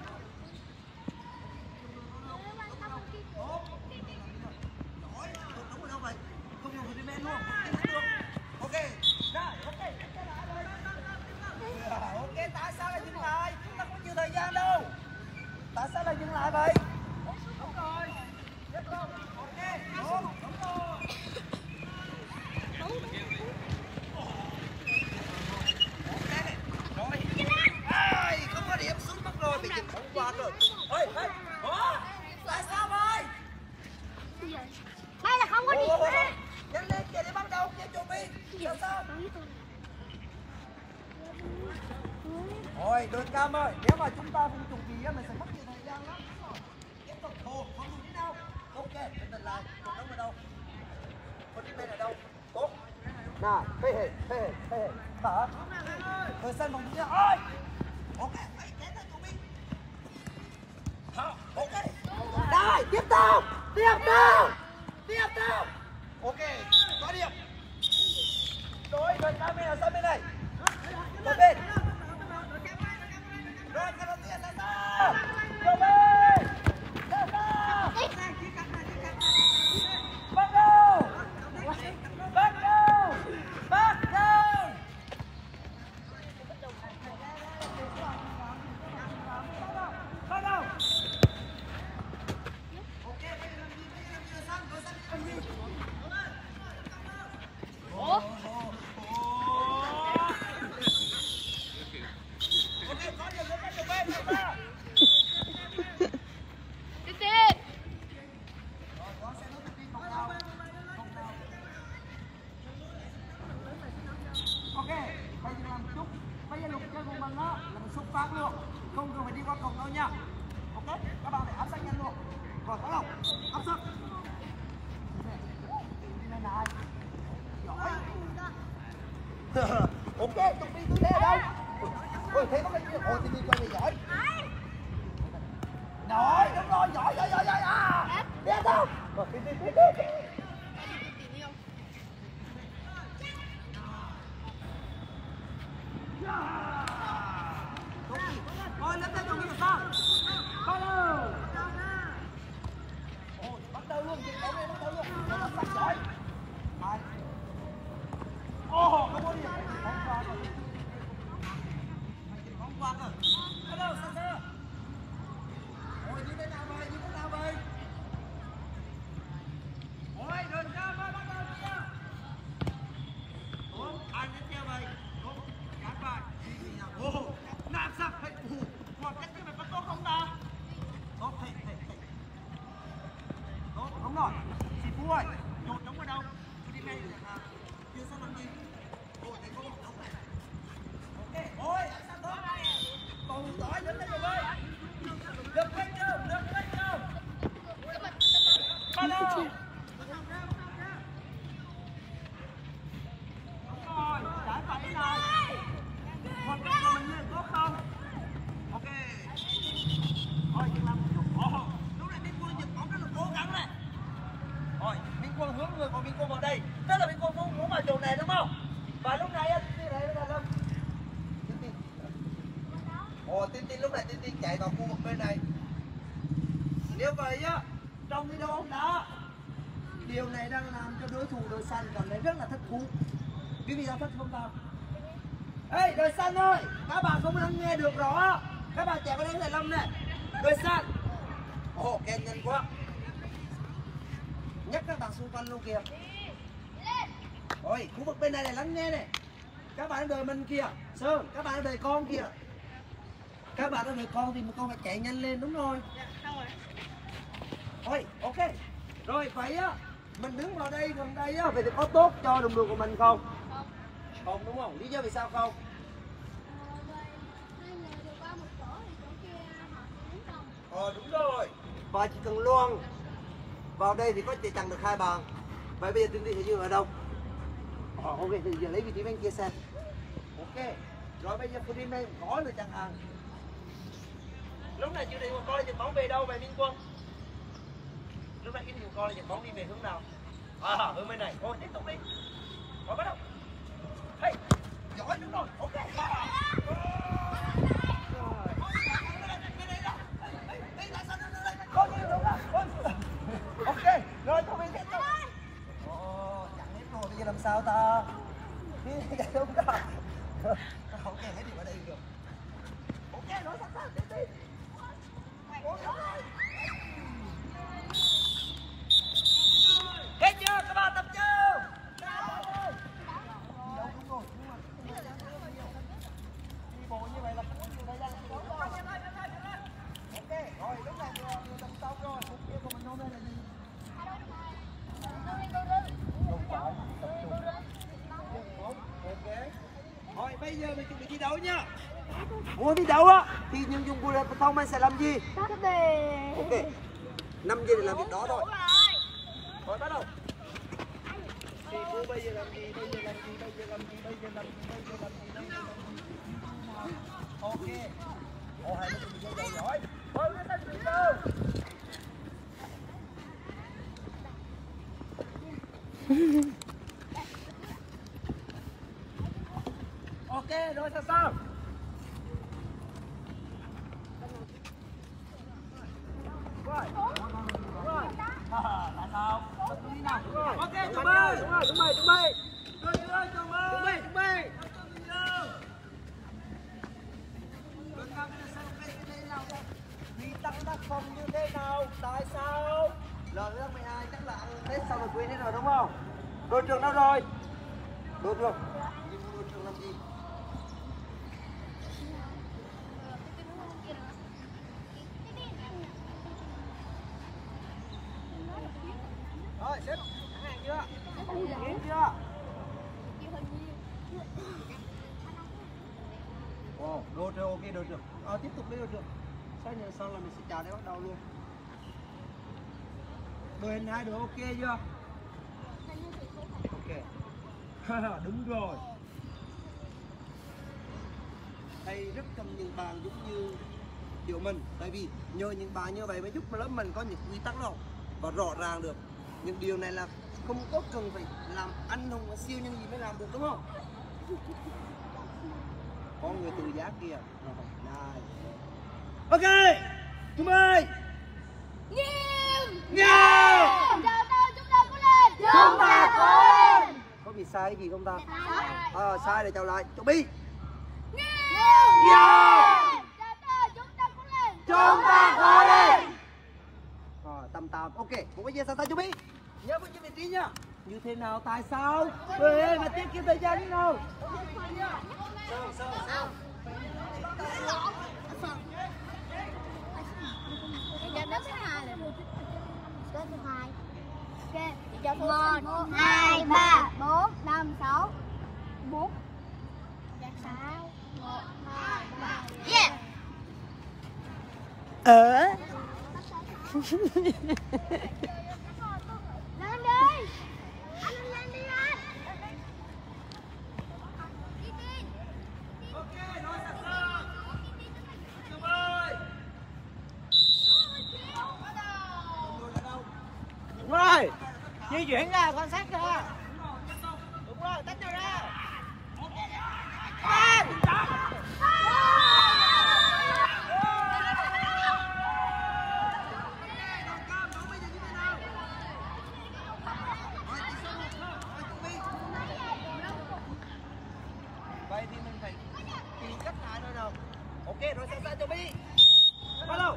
Đúng rồi đâu vậy? Không dùng thì men luôn. Ok. Rồi, ok. Ok, tại sao lại dừng lại? Chúng ta không có nhiều thời gian đâu. Tại sao lại dừng lại vậy? Đúng rồi. Tiếp tục. Ok. Đúng rồi. Ok. Rồi. Ai, không có điểm xuống mất rồi, bị dừng bóng qua rồi. Ôi, tại sao vậy? Đây là không có điểm. Nhanh lên kìa để bắt đầu kia chuẩn bị. Sao? Ôi, đội cam ơi, nếu mà chúng ta không chuẩn bị mình sẽ mất nhiều thời gian lắm. Tiếp tục không dùng đi đâu. Ok, mình tình lại, cuộc đấu ở đâu? Con đi bên ở đâu? Tốt. Nào, phê hề. Thở. Rồi sân vòng kia. Ôi. Ok, phải đến rồi chuẩn bị. Ok. Đây, tiếp tục. Ok, có điểm. Đội cam bên ở sân bên này. Một bên. Rồi, cái đầu tiên là sao? Vô bên! Sao? Bắt đầu! Ok, bây giờ làm gì sao? phát luôn, không cần phải đi qua cổng đâu nha. Ok, các bạn phải áp sát nhanh luôn. Rồi bắt đầu, áp sát. Này, giỏi. Ok, tụi mình tư thế ở đâu? Ôi, thấy có cái gì? Ôi, tụi mình coi này giỏi. Rồi, đúng rồi, giỏi. À, đi đâu? Rồi, đi. Rồi, lên đây tụi mình sao? Bắt đầu. Ôi, bắt đầu luôn, bắt đầu luôn. Nó sắp giỏi. Hai. Ồ, không có đi. Bóng quăng rồi. Hello, Sasa. Ôi, như thế nào vậy? Ôi, đừng ra, bắt đầu kia. Đúng, anh đến theo vậy. Đúng, cán bài. Ồ, làm sao? Còn cách như vậy có tốt không ta? Tốt, thầy. Tốt, đúng rồi. Chị Phú ơi, chột trống ở đâu? Tôi đi ngay được hả? Chưa xong làm gì? Ôi, thầy có một trống này. Ok, ôi, anh sao tốt? Còn giỏi đến đây rồi ơi. Được lên chưa? Bắt đầu. Đúng rồi, trái phải này. Một cái của mình lên tốt không? Ok. Thôi, đừng làm một chút. Lúc này Minh Quân giật bóng rất là cố gắng này. Rồi, Minh Quân hướng người của Minh Quân vào đây. Tức là Minh Quân muốn vào chỗ này đúng không? Và lúc này như này là Lâm. Tin lúc này Tin chạy vào khu vực bên này. Nếu vậy á, trong video bóng đá, điều này đang làm cho đối thủ đội xanh cảm thấy rất là thất thú. Quý vị có thích không nào? Ê, đội xanh ơi, các bạn không đang nghe được rõ. Các bạn chạy vào đây thầy Lâm này. Đội xanh. Kèn nhanh quá. Nhắc các bạn xung quanh luôn kìa. Ôi, khu vực bên này này lắng nghe này. Các bạn đợi mình kìa. Sơn, các bạn đợi con kìa. Các bạn đợi con thì con phải chạy nhanh lên, đúng rồi. Ôi, ok. Rồi, vậy á, mình đứng vào đây gần đây á, vậy thì có tốt cho đồng đội của mình không? Không, đúng không? Lý do vì sao không? Đúng rồi. Và chỉ cần loan vào đây thì có thể chặn được 2 bàn. Vậy bây giờ Tin sẽ dừng ở đâu? Ok, thì giờ lấy vị trí bên kia xem. Ok. Rồi bây giờ Putin đây có được chẳng hạn. Lúc này chưa định một con là giật bóng về đâu vậy Minh Quân? Lúc này cái điều con là giật bóng đi về hướng nào? Hướng bên này. Thôi tiếp tục đi. Rồi bắt đầu. Hey, giỏi đúng rồi. Ok. Ok, rồi thôi mình tiếp tục. Chẳng hết rồi, bây giờ làm sao ta? Đi đúng rồi. Không nghe hết thì ở đây được. Ok, rồi sẵn sàng, tiếp đi. Hết chưa? Các bạn tập chưa? Đi bộ như vậy là cũng nhiều thời gian. Ok, rồi lúc này vừa tập xong rồi. Mục tiêu của mình hôm nay là gì? Tập trung. Ok. Rồi bây giờ mình chuẩn bị thi đấu nha. Muốn thi đấu á thì nhân dụng cụ thông anh sẽ làm gì? Ok. 5 giây để làm việc đó thôi. Rồi bắt đầu. Thì cô bây giờ làm gì? Ok. Hai đứa chuẩn bị giỏi. Thôi lên đây chuẩn bị. Ok, rồi sao? Rồi. Tại sao? Ok, chuẩn bị. Chuẩn bị. Tắc phong như thế nào? Tại sao? Lần thứ 12 chắc là ăn Tết xong rồi quên hết rồi đúng không? Đội trưởng đâu rồi? Đội trưởng làm gì? Rồi, xếp sẵn hàng chưa? Kiếm chưa? Đội trưởng Ok đội trưởng. Tiếp tục đi đội trưởng. Sau là mình sẽ chào để bắt đầu luôn. Đội hình 2 đội ok chưa? Ok. Đúng rồi. Thầy rất cần những bạn giống như Điệu mình, tại vì nhờ những bạn như vậy mới giúp lớp mình có những quy tắc đó và rõ ràng được. Những điều này là không có cần phải làm anh hùng siêu nhân gì mới làm được, đúng không? Có người tự giác kìa. Này. Ok, chuẩn bị. Nghiêm. Nghiêm. Chào ta, chúng ta cố lên. Chúng ta cố lên. Có bị sai cái gì không ta? Sai để chào lại. Chuẩn bị. Nghiêm. Nghiêm. Chào ta, chúng ta cố lên. Chúng ta cố lên. Tầm ok, một cái gì sao ta chuẩn bị. Nhớ với vị trí nha. Như thế nào, tại sao? Ê, mà tiết kiệm thời gian đi nào. Đến thứ hai là đến thứ hai. Ok, 1, 2, 3, 4, 5, 6, 4, 6, 1, 2, 3. Yeah. Lên đi. Anh lên đi anh. Ok, rồi sẵn sàng. Chuẩn bị. Đúng rồi. Di chuyển ra, quan sát ra. Đúng rồi, tách nhau ra. Vậy thì mình phải tìm cách lại thôi nào. Ok, rồi sẵn sàng chuẩn bị. Bắt đầu.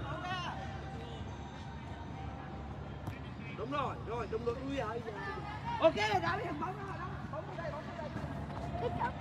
Đúng rồi, đúng rồi. Ui ơi. Ok, đã đi bóng rồi. Bóng ở đây, bóng ở đây.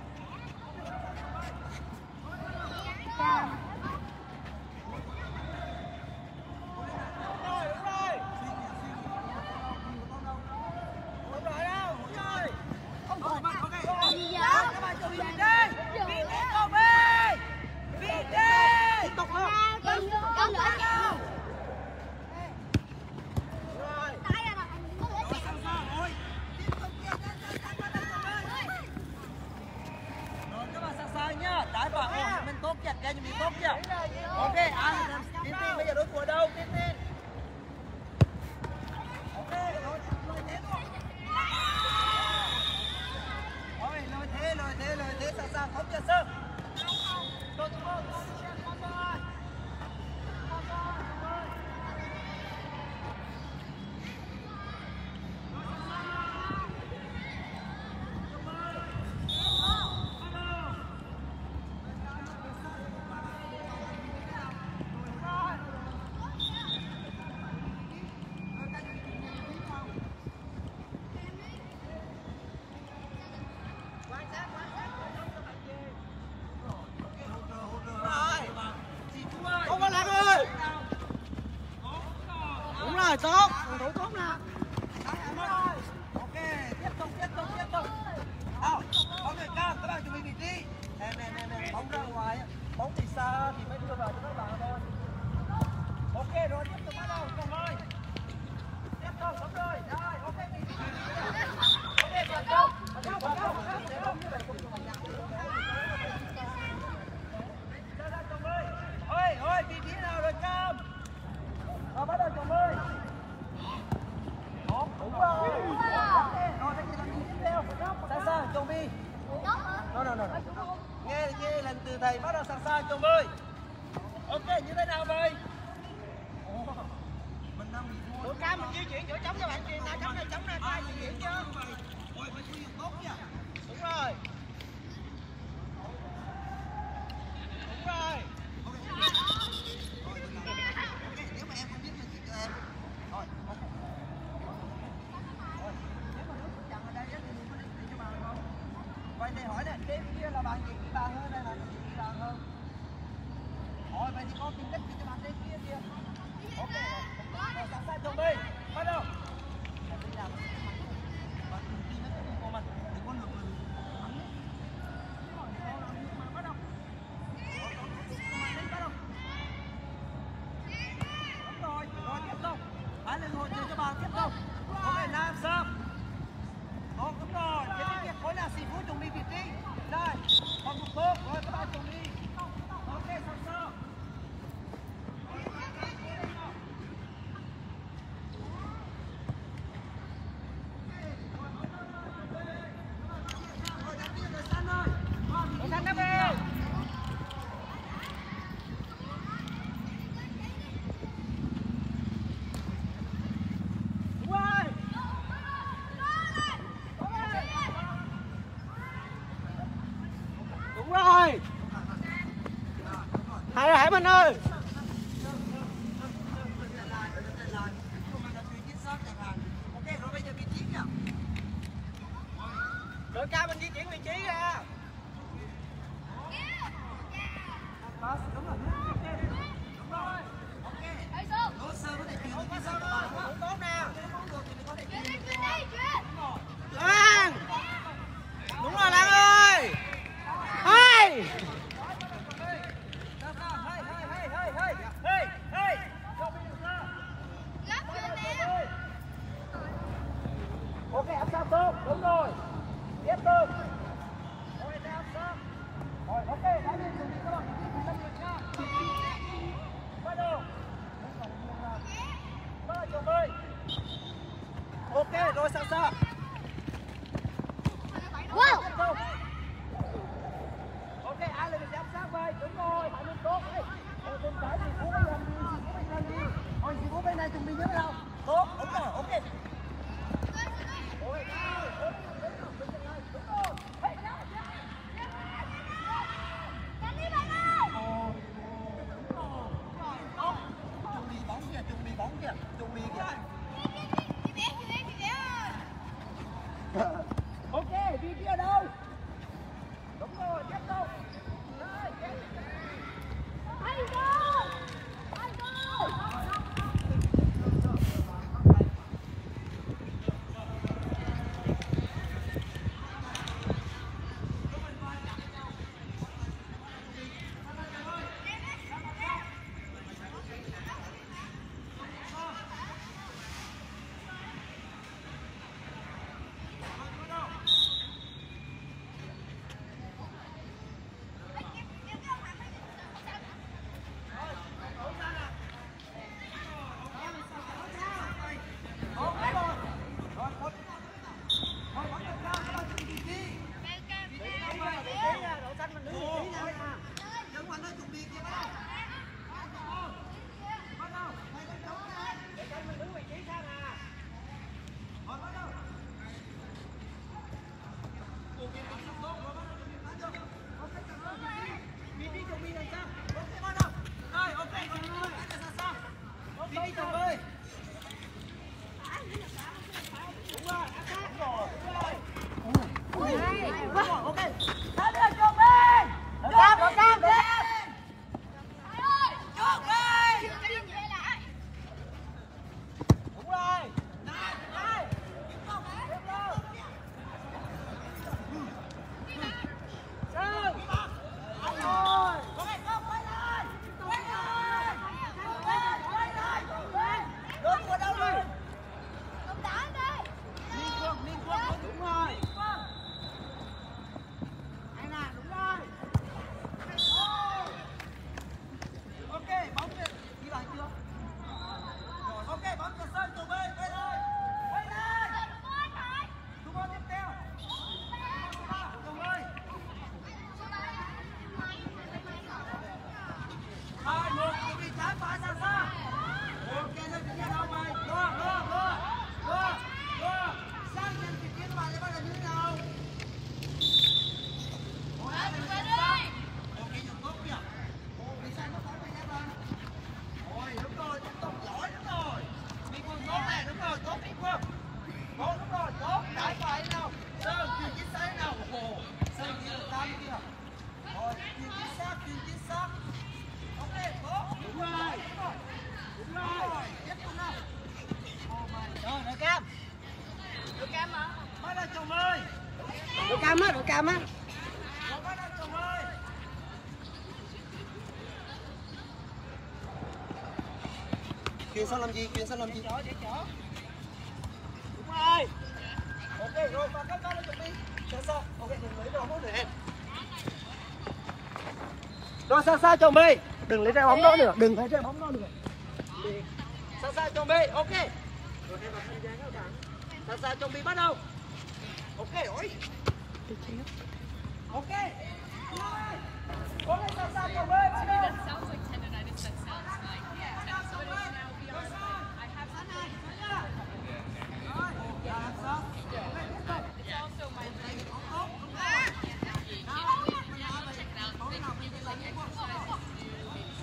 Ok, anh Tiến Tiên bây giờ đối thủ ở đâu? Tiến Tiên. Ok, rồi thế luôn. Rồi, lời thế, sẵn sàng, không chưa sơ. Tôi không. Rồi, tốt, phòng thủ tốt nè. Ok, tiếp tục. Ok, các bạn chuẩn bị vị trí. Nè, bóng ra ngoài, bóng thì xa thì mới đưa vào cho các bạn thôi. Ok, rồi tiếp tục bắt đầu, cùng ơi. Tiếp tục, đúng rồi, ok, vị trí. Ok, bắt đầu. Ôi, vị trí nào rồi Cam? Bắt đầu chồng ơi. Đúng rồi. Rồi, đây là tiếp theo. Sẵn sàng, chồng đi. Rồi. Nghe lần từ thầy bắt đầu sẵn sàng, chồng ơi. Ok, như thế nào vậy? Mình đang bị thua. Đội Cam mình di chuyển chỗ trống cho bạn truyền ra, trống này, ai di chuyển chưa? Ôi, phải di chuyển tốt nha. Đúng rồi. Nếu mà em không biết mình chỉ cho em. Rồi, ok. Nếu mà nước chặn ở đây thì mình có định cho bạn không? Vậy thì hỏi nè, trên kia là bạn gì kỹ bạn hơn hay là chị kỹ bạn hơn? Rồi, vậy thì con tìm cách cho bạn trên kia kìa. Ok, rồi sẵn sàng chuẩn bị, bắt đầu. Bạn đừng tin cái của mình, đừng có lừa mình. Bắt đầu. Hải Minh ơi. Ok, rồi bây giờ vị trí kìa. Đội cao mình di chuyển vị trí ra. Đúng rồi. Đỗ Sơ có thể chuyển vị trí sao đó. Không tốt nè. Lan. Đúng rồi Lan ơi. Hai. Ok, áp sát tốt, đúng rồi. Tiếp tục. Rồi, áp sát. Rồi, ok, đã đi chuẩn bị các bạn. Bắt đầu. Bắt đầu chuẩn bị. Ok, rồi sẵn sàng. Wow. Tiếp tục. Ok, ai là người áp sát vậy? Đúng rồi, phải luôn tốt đấy. Rồi, bên trái thì Phú bên làm gì? Phú bên làm gì? Rồi, chị Phú bên này chuẩn bị như thế nào? Tốt, đúng rồi, ok. Ok, vị trí ở đâu? Đúng rồi, tiếp tục. Đội cam á. Chuyền sang làm gì? Chuyền sang làm gì? Đúng rồi. Ok, rồi vào các con lên chuẩn bị. Sẵn sàng. Ok, đừng lấy vào bóng nữa em. Rồi sẵn sàng chuẩn bị. Đừng lấy ra bóng đó nữa, đừng lấy ra bóng đó nữa. Sẵn sàng chuẩn bị. Ok. Rồi em vào sân giang các bạn. Sẵn sàng chuẩn bị bắt đầu. Ok, ôi. Ok. Ok, sẵn sàng chuẩn bị bắt đầu. Sounds like tendonitis. That sounds like tennis, but it's now VR. I have some. It's also my leg. Check it out. They like exercises to do.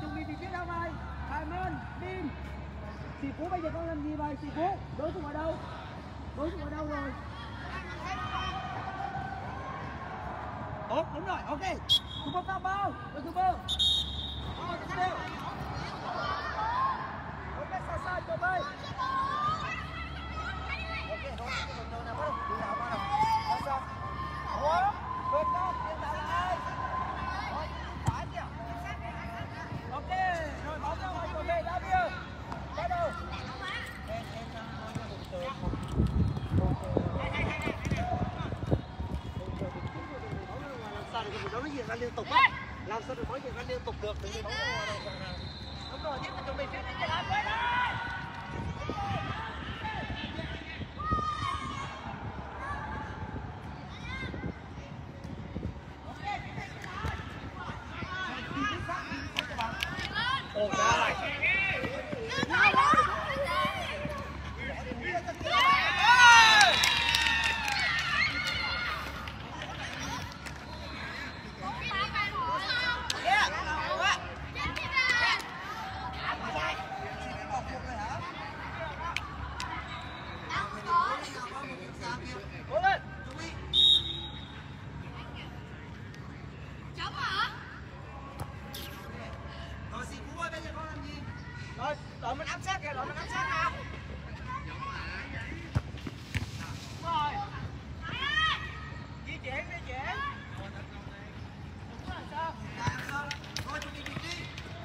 chuẩn bị vị trí đâu vậy? Hải Mân, Vin. Sĩ Phú bây giờ con làm gì vậy? Sĩ Phú, đối thủ ở đâu? Đối thủ ở đâu rồi? Đúng rồi, ok. Thủ môn cao bao? Đối thủ bao? Tiếp theo. Ok, xa cho bay. Ok, không, đâu nào bắt đầu, đi nào bắt đầu. Xa. Ủa, bên đó, hiện tại là ai? Rồi, phải kìa. Ok, rồi bóng ra ngoài về đá bia. Bắt đầu. Em nói cho hùng tường một. Làm sao để cái bóng nó diễn ra liên tục á? Làm sao để bóng diễn ra liên tục được thì bóng nó ngoài đâu. Đúng rồi, tiếp tục chuẩn bị phía đến để làm đây. Ồ, rồi. Rồi mình áp sát kìa, rồi mình áp sát nào. Rồi. Di chuyển. Đúng rồi sao? Rồi chuẩn bị vị trí.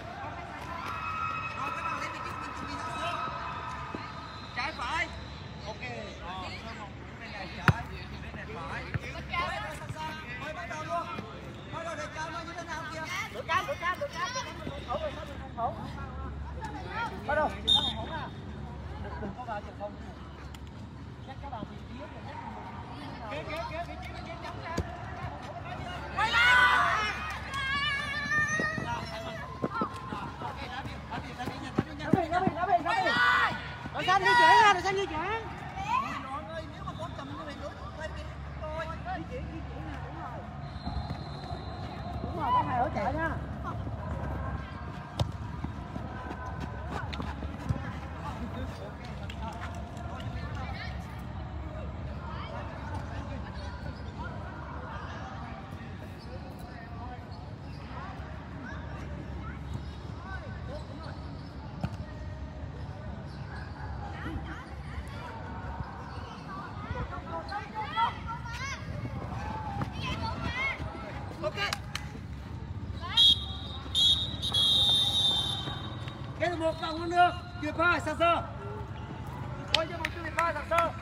Rồi các bạn lấy vị trí mình chuẩn bị thẳng xuống. Trái phải. Ok. Bên này trái, bên này phải. Rồi sẵn. Rồi bắt đầu luôn. Bắt đầu để cao nó như thế nào kìa? Được cam. Thủ rồi sao mình không thủ. Bắt đầu, đừng có vào chụp không. Chắc các bạn vị trí rồi. Kế vị trí chống ra. Quay lại. Đội xanh di chuyển ra, đội xanh di chuyển. Đội ơi, nếu mà có cầm như vậy đối quay đi thôi. Di chuyển nè, đúng rồi. Đúng rồi, có thầy hỗ trợ nha. Một vòng luôn được, tuyệt vời, sẵn sàng. Thôi cho một tuyệt vời, sẵn sàng.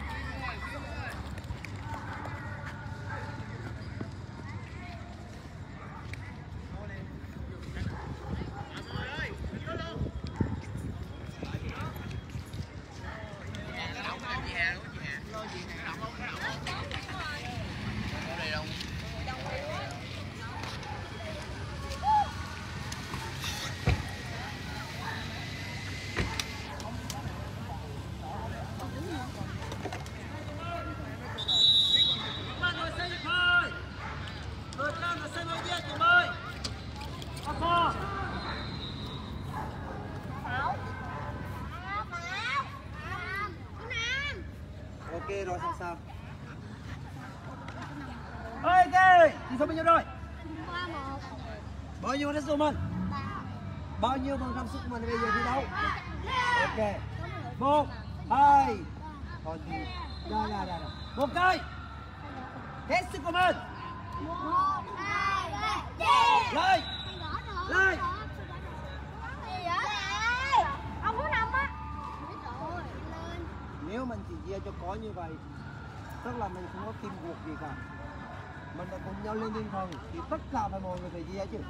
Ok rồi, sẵn sàng. Ok, thì số bao nhiêu rồi? 3-1. Bao nhiêu đấy số mình? Bao nhiêu phần trăm sức mình bây giờ thi đấu? Ok. 1, 2. Còn gì? Ra. Một cây. Hết sức của mình. 1, 2, 3. Lên. Lên. Ông muốn nằm á. Nếu mình chỉ chia cho có như vậy, tức là mình không có team cuộc gì cả. Mình đã cùng nhau lên tinh thần thì tất cả phải mọi người phải chia chứ.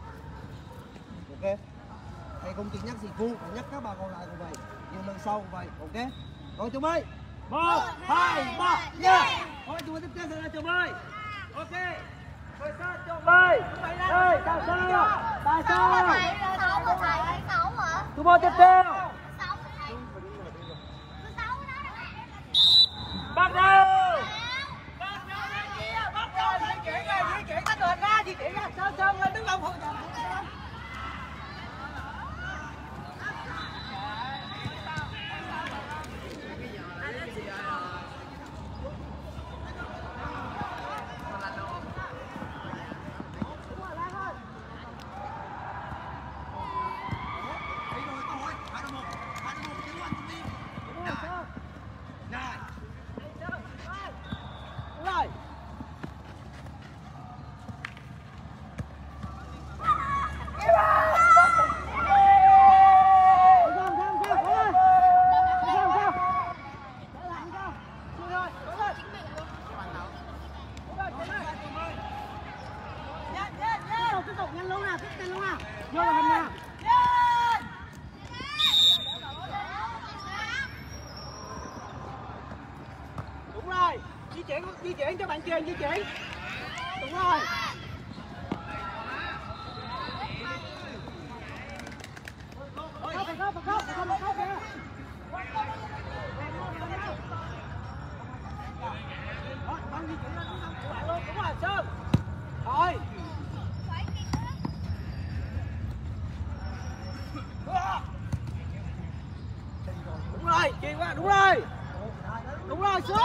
Ok. Thầy không chỉ nhắc sĩ Phu, phải nhắc các bạn còn lại cũng vậy. Nhưng lần sau cũng vậy. Ok. Rồi chúng ơi. 1, 2, 3, yeah. Thôi chúng ta tiếp theo sẽ là chồng ơi. Ok. Rồi sao chồng ơi. Đây, tại sao? Chúng ta tiếp theo. Bắt đầu. Di chuyển ra, di chuyển lên đứng lông. di chuyển cho bạn Truyền di chuyển. Đúng rồi. Phải khóc kìa. Đúng rồi, Sơn. Rồi. Đúng rồi, Truyền qua, đúng rồi. Đúng rồi, Sơn.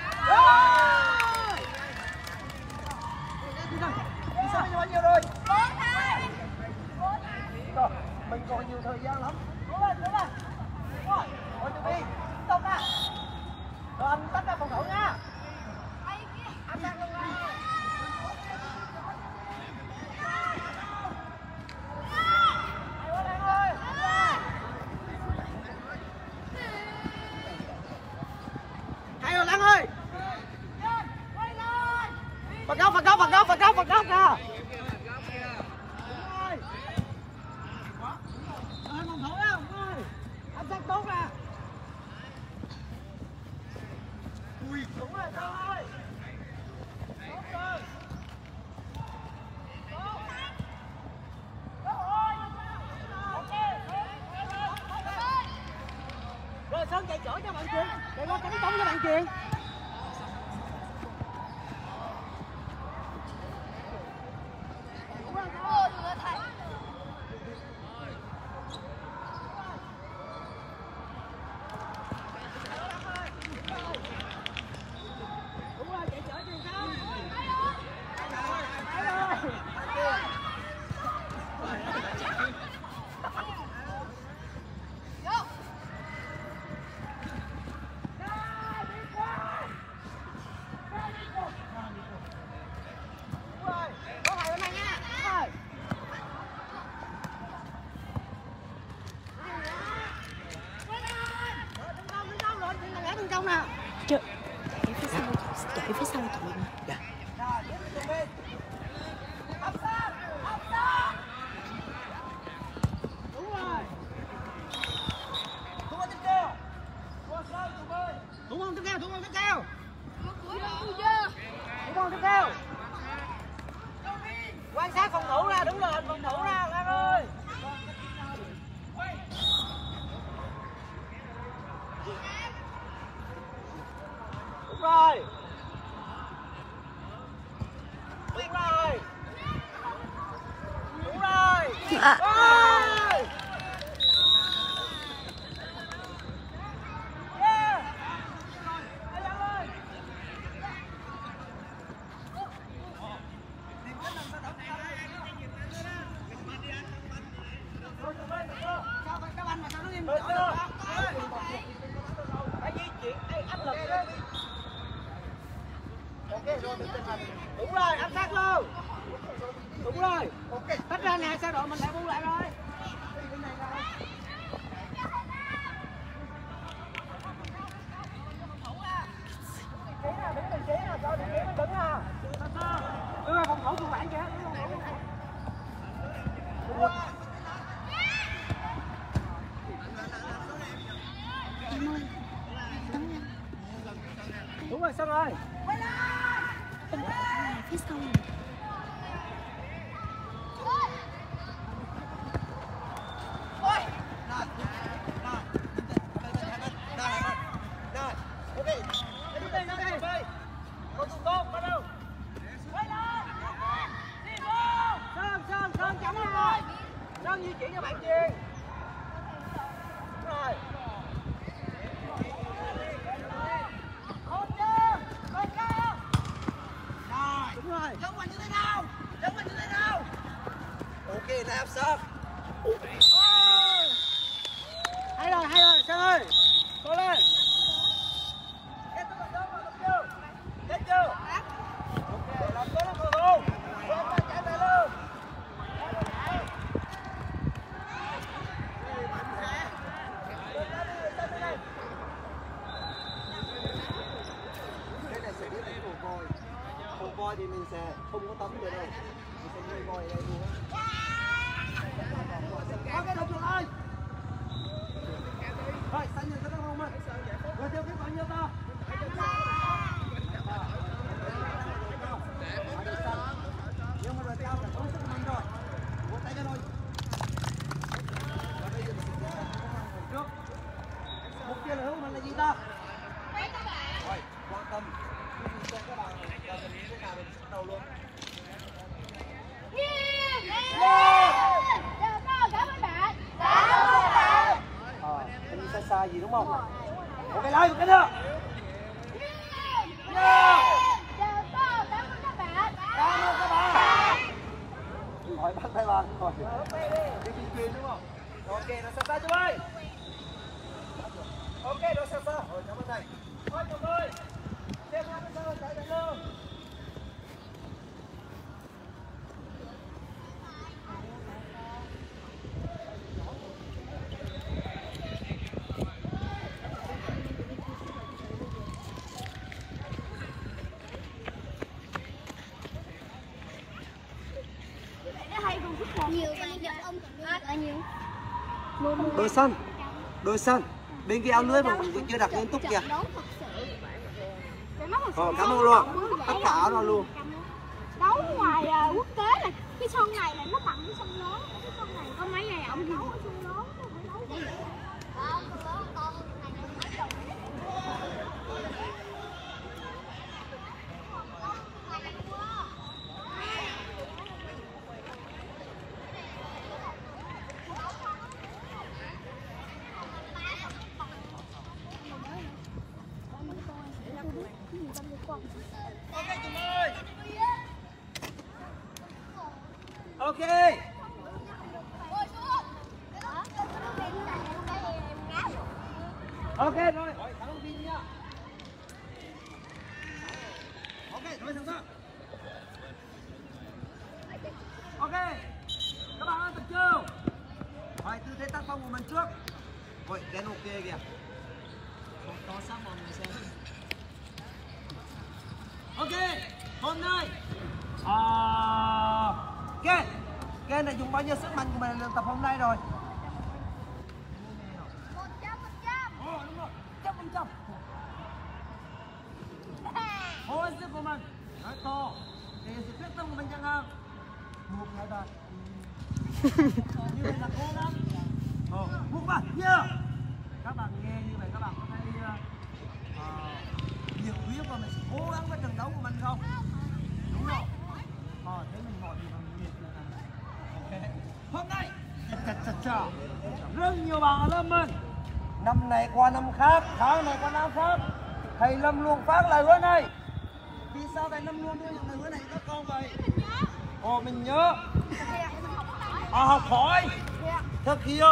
Đi sao bao nhiêu rồi? Mình còn nhiều thời gian lắm. Đúng rồi. Rồi chuẩn bị, tông ra. Rồi anh tách ra phòng thủ nha. Anh đang luôn rồi. Hay rồi Lan ơi. Phạt góc kìa. Phòng thủ á, anh sát tốt nè. Đúng rồi, thôi. Rồi Sơn chạy chỗ cho bạn Truyền, chạy qua cánh bóng cho bạn Truyền. Chạy phía sau tụi mình. Dạ. Đúng rồi. Đúng không tiếp theo? Đúng không tiếp theo? Quan sát phòng thủ ra, đứng lên phòng thủ ra Lan ơi. Đúng rồi. Đúng rồi, áp sát luôn. Đúng rồi. Tách ra nè, sao đội mình lại buông lại rồi. Đứng vị trí nè, cho vị trí nó đứng nè. Đứng ra phòng thủ của bạn kìa. Đúng rồi, xong rồi. Phía sau này. Sơn di chuyển cho bạn Truyền. Rồi. Đúng rồi. Giống mình như thế nào? Ok, làm sao? Hay rồi, Sơn ơi. Cố lên. Chết chưa? Ok, làm tốt lắm cầu thủ. Chạy về luôn. Cái này sẽ biết là cái hồ voi thì mình sẽ không có tắm được đâu, mình sẽ nuôi voi ở đây luôn á. Có cái đồng chuột ơi. Rồi, xanh nhìn thấy không ơi? Rồi theo cái bao nhiêu ta? là gì ta? Rồi, quan tâm cho các bạn là mình thế nào mình bắt đầu luôn. Anh xa xa gì đúng không? Ok lại một cái nữa. Cảm ơn các bạn. Hỏi bác Thái Lan rồi. Đi truyền đúng không? Ok, nó xa xa chú ơi. Ok, nó xa xa. Rồi, cảm ơn thầy. Thôi, chào ơi. Xem ra bây giờ chạy luôn. Nhiều bạn gặp ông nhiều. Đôi xanh. Bên kia áo lưới mà cũng chưa đặt nghiêm túc kìa. Cảm ơn luôn. Tất cả áo đó luôn. Đấu ngoài quốc tế là cái sân này là nó bằng cái sân lớn. Cái sân này có mấy ngày ông đấu ở sân lớn. Ok. Ok rồi, hỏi thẳng pin nha. Ok, rồi sẵn sàng. Ok. Các bạn ơi tập trung. Rồi tư thế tác phong của mình trước. Ôi, đen ok kìa. Không có sát mọi người xem. Ok, hôm nay Ken đã dùng bao nhiêu sức mạnh của mình luyện tập hôm nay rồi? 100%. Ồ đúng rồi, 100%. Hồi sức của mình nói to, thể hiện sự quyết tâm của mình chẳng hạn. 1, 2, 3. Như vậy là cố gắng. 1, 3, yeah. Các bạn nghe như vậy các bạn có thấy nhiệt huyết và mình sẽ cố gắng với trận đấu của mình không? Đúng không? Thế mình mọi gì bằng nhiệt là ok. Hôm nay rất nhiều bạn ở lớp mình năm này qua năm khác, tháng này qua năm khác, thầy Lâm luôn phát lời hứa này. Vì sao thầy Lâm luôn đưa những lời hứa này các con vậy? Mình nhớ. Học hỏi, thực hiện.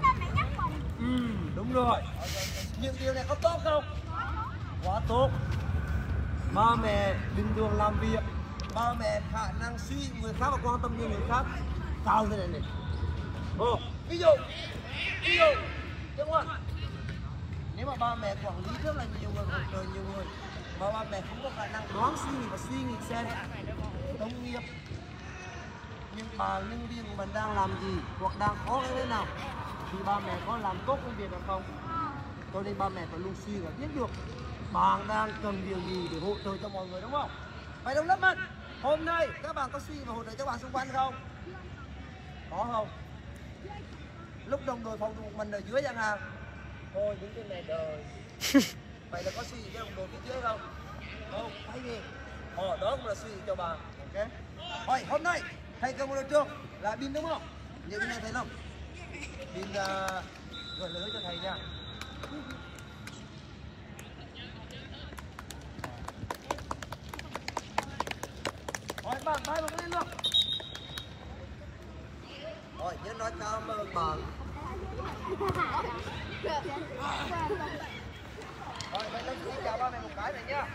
Đúng rồi. Những điều này có tốt không? Quá tốt. Ba mẹ bình thường làm việc, ba mẹ khả năng suy người khác và quan tâm đến người khác cao thế này này. Ví dụ đúng không? Nếu mà ba mẹ quản lý rất là nhiều người, hỗ trợ nhiều người mà ba mẹ không có khả năng đoán suy nghĩ và suy nghĩ xem công nghiệp những bạn nhân viên của mình đang làm gì hoặc đang khó cái thế nào thì ba mẹ có làm tốt công việc hay không. Cho nên ba mẹ phải luôn suy và biết được bạn đang cần điều gì để hỗ trợ cho mọi người, đúng không? Vậy đồng lớp mình hôm nay các bạn có suy và hỗ trợ cho bạn xung quanh không? Có không? Lúc đồng đội phòng của mình ở dưới chẳng hạn, thôi đứng trên này đời. Vậy là có suy cho đồng đội phía dưới không? Không, thấy gì? Đó cũng là suy cho bạn. Ok. Rồi hôm nay thầy cần một đội trưởng là Bin đúng không? Như bên này thấy không? Bin gửi lời cho thầy nha. Rồi bạn bay một lên luôn. Rồi nhớ nói cảm ơn bạn. Rồi vậy Lâm xin chào ba mẹ một cái này nhá.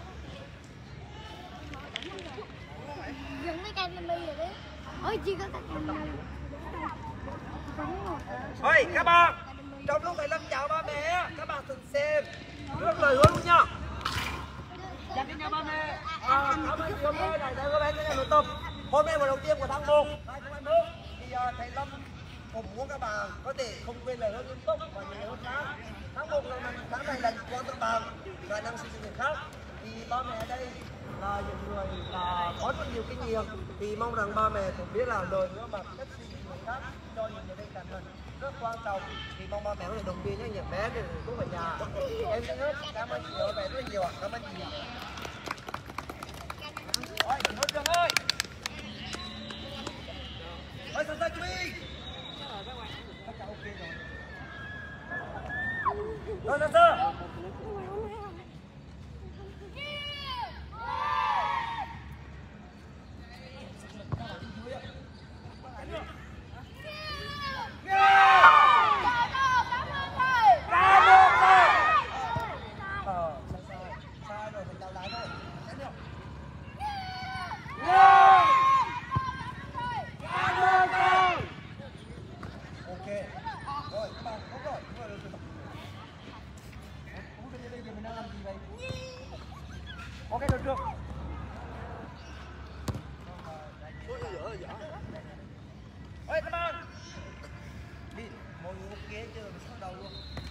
Dừng cái Academy rồi đấy. Ôi chị có Academy. Ôi các bạn, trong lúc thầy Lâm chào ba mẹ, các bạn thường xem rất lời hứa luôn nha. Chào cái nhà ba mẹ. Cảm ơn chị hôm nay này đã có bạn cái nhà nội tâm. Hôm nay là đầu tiên của tháng 1 2021 thì thầy Lâm cũng muốn các bạn có thể không quên lời hứa nghiêm túc và nhiều hơn khác. Tháng 1 này tháng này là quan tâm bạn khả năng sử dụng người khác. Thì ba mẹ ở đây là những người là có rất nhiều kinh nghiệm thì mong rằng ba mẹ cũng biết là lời hứa mà cách sử dụng người khác cho những người bên cạnh mình rất quan trọng. Thì mong ba mẹ này động viên những bé thì cũng về nhà. Em xin hết cảm ơn chị về rất nhiều ạ. Cảm ơn chị. Ôi, Hữu Trường ơi. Ôi, sao chuẩn bị. Rồi, sao sao? Ok được chưa? Ôi, come on. Đi, mọi người ok chưa? Mình bắt đầu luôn.